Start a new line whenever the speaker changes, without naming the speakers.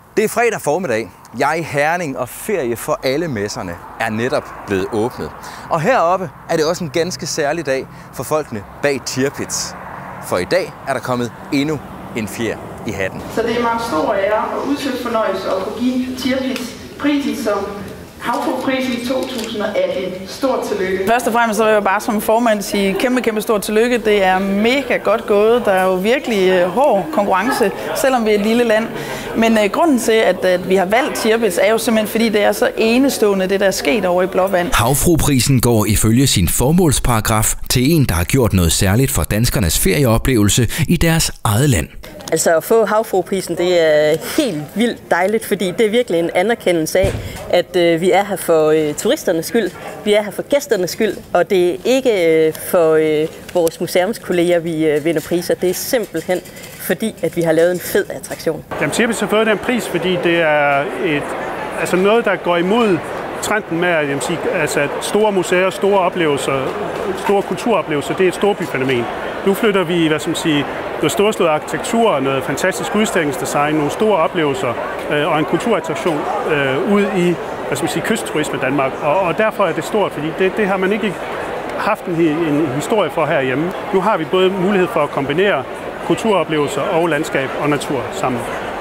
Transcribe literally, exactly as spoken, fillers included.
Det er fredag formiddag. Jeg i Herning, og ferie for alle messerne er netop blevet åbnet. Og heroppe er det også en ganske særlig dag for folkene bag Tirpitz. For i dag er der kommet endnu en fjer i hatten.
Så det er meget stor ære og udsøgt fornøjelse at kunne give Tirpitz prisen som Havfrueprisen i to tusind og atten. Stort tillykke.
Først og fremmest så vil jeg bare som formand sige kæmpe, kæmpe stort tillykke. Det er mega godt gået. Der er jo virkelig hård konkurrence, selvom vi er et lille land. Men uh, grunden til, at, at vi har valgt Tirpitz, er jo simpelthen, fordi det er så enestående, det der er sket over i Blåvand.
Havfrueprisen går ifølge sin formålsparagraf til en, der har gjort noget særligt for danskernes ferieoplevelse i deres eget land.
Altså at få Havfrueprisen, det er helt vildt dejligt, fordi det er virkelig en anerkendelse af, at øh, vi er her for øh, turisternes skyld, vi er her for gæsternes skyld, og det er ikke øh, for øh, vores museumskolleger, vi øh, vinder priser. Det er simpelthen fordi, at vi har lavet en fed attraktion.
Jamen, Tirpitz har fået den pris, fordi det er et, altså noget, der går imod trenden med at, jamen, sige, altså, at store museer, store oplevelser, store kulturoplevelser, det er et storbyfænomen. Nu flytter vi, hvad skal man sige, noget storslået arkitektur, noget fantastisk udstillingsdesign, nogle store oplevelser øh, og en kulturattraktion øh, ud i, hvad skal man sige, kystturisme i Danmark. Og, og derfor er det stort, fordi det, det har man ikke haft en, en historie for herhjemme. Nu har vi både mulighed for at kombinere kulturoplevelser og landskab og natur sammen.